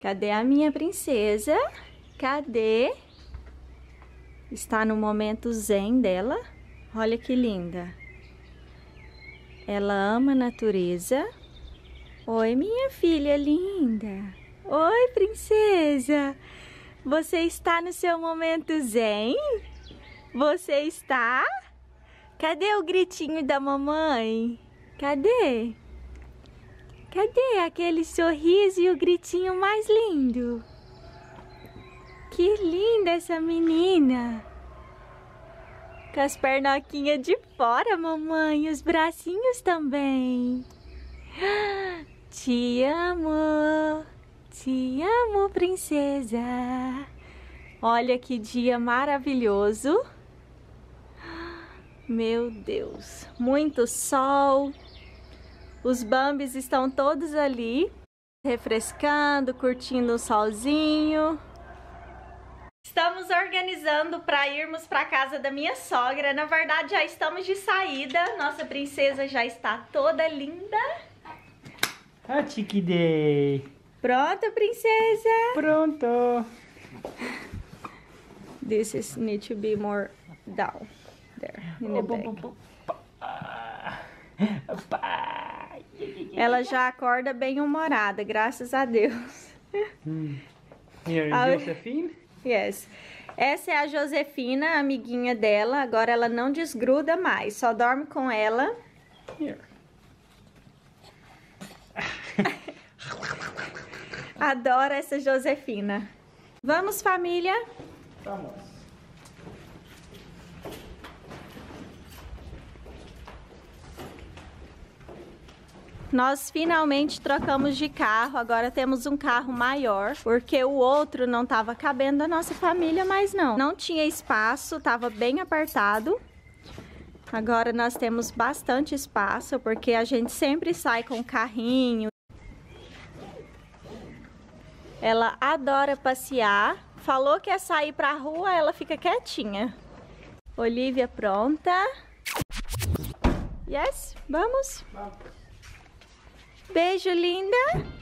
Cadê a minha princesa? Cadê? Está no momento zen dela. Olha que linda. Ela ama a natureza. Oi, minha filha linda. Oi, princesa. Você está no seu momento zen? Você está? Cadê o gritinho da mamãe? Cadê? Cadê aquele sorriso e o gritinho mais lindo? Que linda essa menina! Com as pernoquinhas de fora, mamãe, os bracinhos também. Te amo, princesa. Olha que dia maravilhoso. Meu Deus, muito sol. Os Bambis estão todos ali, refrescando, curtindo o solzinho. Estamos organizando para irmos para casa da minha sogra. Na verdade, já estamos de saída. Nossa princesa já está toda linda. Ah, chiquidei. Pronta, princesa? Pronto. This is need to be more down. There, in the back. Ela já acorda bem humorada, graças a Deus. Here, Josephine. Yes. Essa é a Josefina, amiguinha dela. Agora ela não desgruda mais, só dorme com ela. Here. Adoro essa Josefina. Vamos, família? Vamos. Nós finalmente trocamos de carro, agora temos um carro maior, porque o outro não estava cabendo a nossa família, mas não tinha espaço, estava bem apertado. Agora nós temos bastante espaço, porque a gente sempre sai com o carrinho. Ela adora passear, falou que é sair pra rua, ela fica quietinha. Olivia pronta. Yes, vamos? Vamos. Beijo, linda.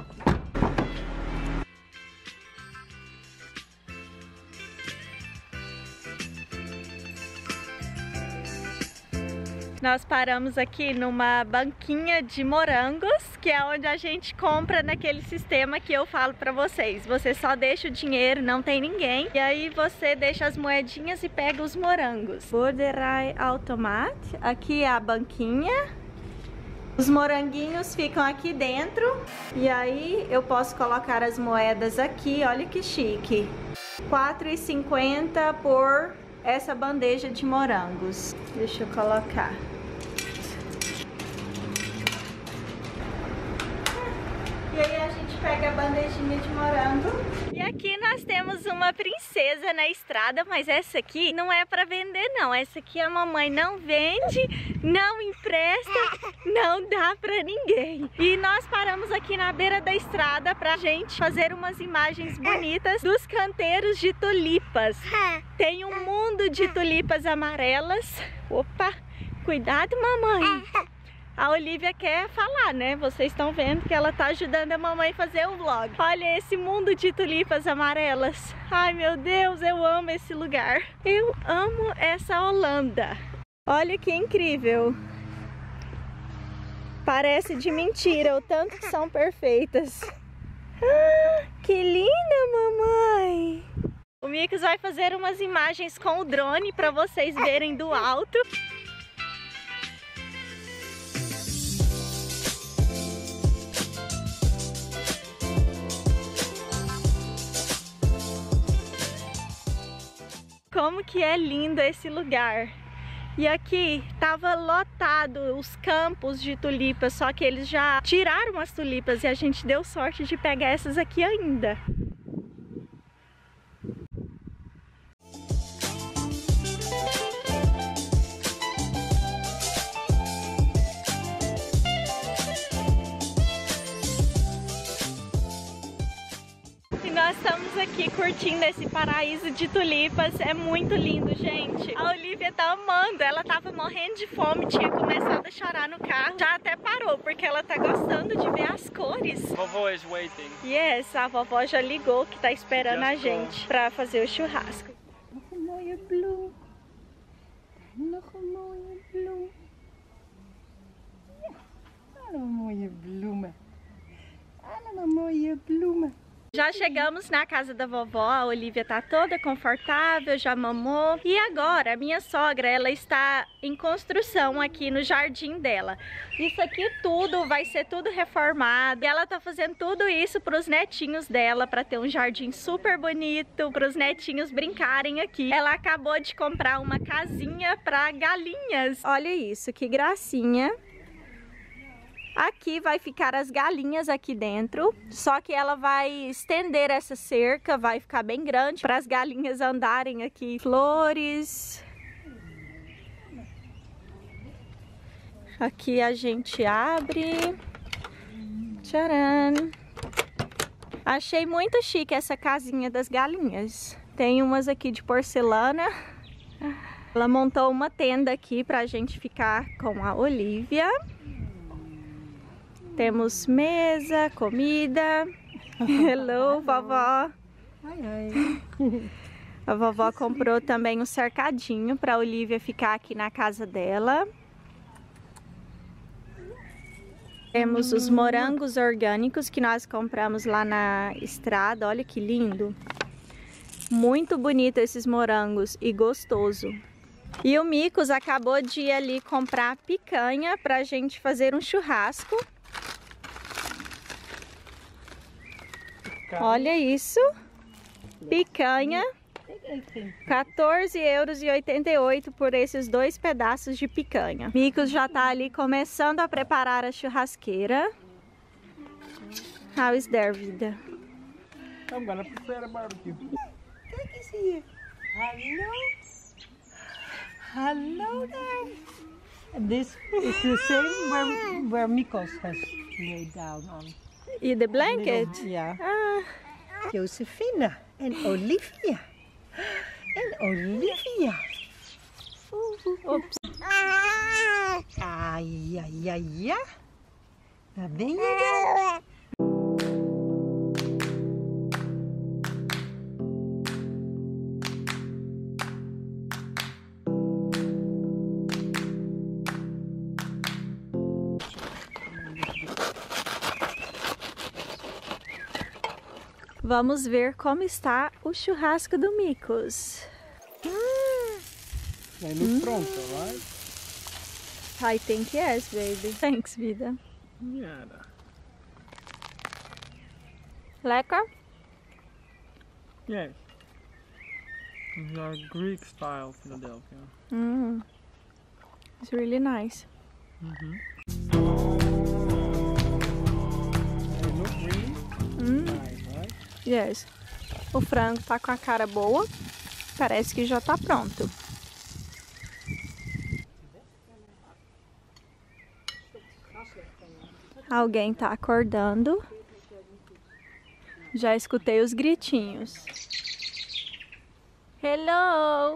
Nós paramos aqui numa banquinha de morangos, que é onde a gente compra naquele sistema que eu falo pra vocês. Você só deixa o dinheiro, não tem ninguém, e aí você deixa as moedinhas e pega os morangos. Borderai Automat, aqui é a banquinha. Os moranguinhos ficam aqui dentro, e aí eu posso colocar as moedas aqui, olha que chique. R$4,50 por essa bandeja de morangos. Deixa eu colocar. E aí a gente pega a bandejinha de morango. E aqui nós temos uma princesa na estrada, mas essa aqui não é para vender não. Essa aqui a mamãe não vende, não empresta, não dá para ninguém. E nós paramos aqui na beira da estrada pra gente fazer umas imagens bonitas dos canteiros de tulipas. Tem um mundo de tulipas amarelas. Opa, cuidado, mamãe. A Olivia quer falar, né? Vocês estão vendo que ela tá ajudando a mamãe a fazer o vlog. Olha esse mundo de tulipas amarelas. Ai, meu Deus, eu amo esse lugar. Eu amo essa Holanda. Olha que incrível. Parece de mentira o tanto que são perfeitas. Ah, que linda, mamãe. O Micos vai fazer umas imagens com o drone para vocês verem do alto. Como que é lindo esse lugar. E aqui tava lotado os campos de tulipas, só que eles já tiraram as tulipas e a gente deu sorte de pegar essas aqui ainda. nós estamos aqui curtindo esse paraíso de tulipas. É muito lindo, gente. A Olivia tá amando. Ela tava morrendo de fome, tinha começado a chorar no carro. Já até parou, porque ela tá gostando de ver as cores. Vovó is waiting. Yes, a vovó já ligou que tá esperando a gente pra fazer o churrasco. Nog een mooie bloem. Nog een mooie bloem. Ja, allemaal mooie bloemen. Allemaal mooie bloemen. Já chegamos na casa da vovó, a Olivia tá toda confortável, já mamou. E agora, a minha sogra, ela está em construção aqui no jardim dela. Isso aqui tudo vai ser tudo reformado. E ela tá fazendo tudo isso para os netinhos dela, para ter um jardim super bonito, para os netinhos brincarem aqui. Ela acabou de comprar uma casinha para galinhas. Olha isso, que gracinha. Aqui vai ficar as galinhas aqui dentro, só que ela vai estender essa cerca, vai ficar bem grande para as galinhas andarem aqui. Flores. Aqui a gente abre. Tcharam! Achei muito chique essa casinha das galinhas. Tem umas aqui de porcelana. Ela montou uma tenda aqui pra gente ficar com a Olivia. Temos mesa, comida. Hello, vovó. Ai, ai. A vovó comprou também um cercadinho para a Olivia ficar aqui na casa dela. Temos os morangos orgânicos que nós compramos lá na estrada. Olha que lindo. Muito bonito esses morangos e gostoso. E o Micos acabou de ir ali comprar picanha para a gente fazer um churrasco. Olha isso, picanha, €14,88 por esses 2 pedaços de picanha. Micos já tá ali começando a preparar a churrasqueira. How is there, vida? I'm gonna prepare a barbecue. Kijk eens hier. Hallo. Hallo there. And this is the same where Mikos has laid down on. E the blanket? Ja. Ah, Josefina en Olivia. En Olivia. ops. Ai, ai, ai, ja. Daar ben je dan. Vamos ver como está o churrasco do Micos. They look pronto, right? I think yes, baby. Thanks, vida. Yeah. Lekker? Yes. It's our Greek style Philadelphia. It's really nice. They look really nice, right? Yes. O frango tá com a cara boa. Parece que já tá pronto. Alguém tá acordando. Já escutei os gritinhos. Hello!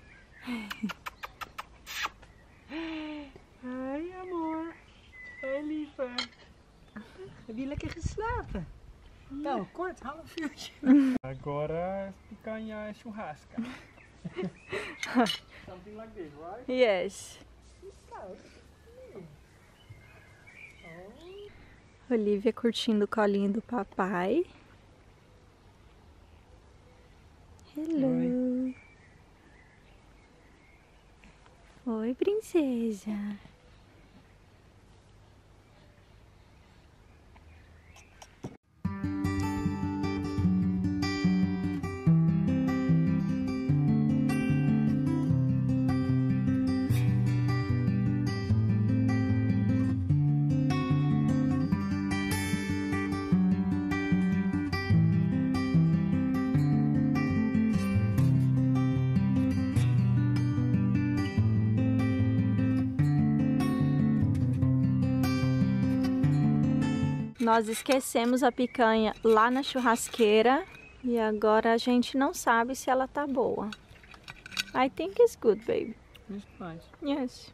Hoi, amor. Hoi, lieve. Heb je lekker geslapen? Nou, kort, half uurtje. Agora picanha churrasca. Something like this, right? Yes. Olivia curtindo o colinho do papai. Hello. Oi, princesa. Nós esquecemos a picanha lá na churrasqueira E agora a gente não sabe se ela tá boa. I think it's good, baby. It's nice. Yes.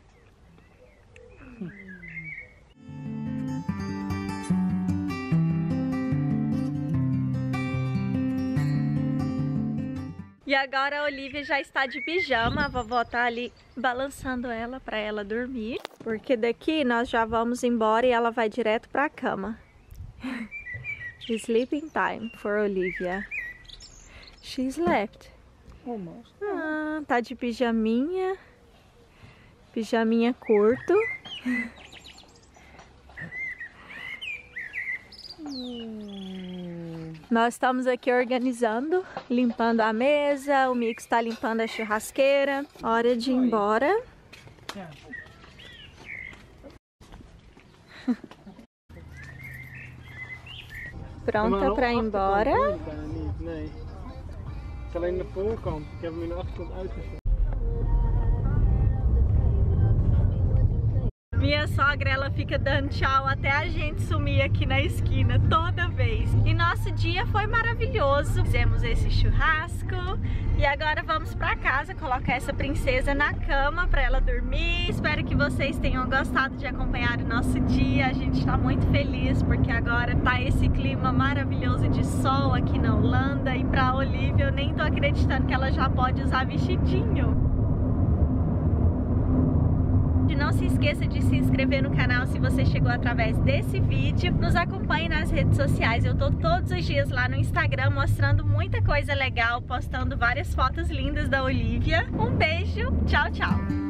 E agora a Olivia já está de pijama, a vovó tá ali balançando ela para ela dormir. Porque daqui nós já vamos embora e ela vai direto para a cama. Sleeping time for Olivia. She slept. Almost. Ah, tá de pijaminha. Pijaminha curto. Nós estamos aqui organizando, limpando a mesa, o Mix está limpando a churrasqueira. Hora de ir embora. Yeah. Pronta para ir embora. Nee. Het is alleen de voorkant. Ik heb hem in de achterkant uitgezet. Minha sogra, ela fica dando tchau até a gente sumir aqui na esquina, toda vez. E nosso dia foi maravilhoso. Fizemos esse churrasco e agora vamos pra casa colocar essa princesa na cama pra ela dormir. Espero que vocês tenham gostado de acompanhar o nosso dia. A gente tá muito feliz porque agora tá esse clima maravilhoso de sol aqui na Holanda. E pra Olivia, eu nem tô acreditando que ela já pode usar vestidinho. Não se esqueça de se inscrever no canal se você chegou através desse vídeo. Nos acompanhe nas redes sociais. Eu tô todos os dias lá no Instagram mostrando muita coisa legal, postando várias fotos lindas da Olivia. Um beijo, tchau, tchau!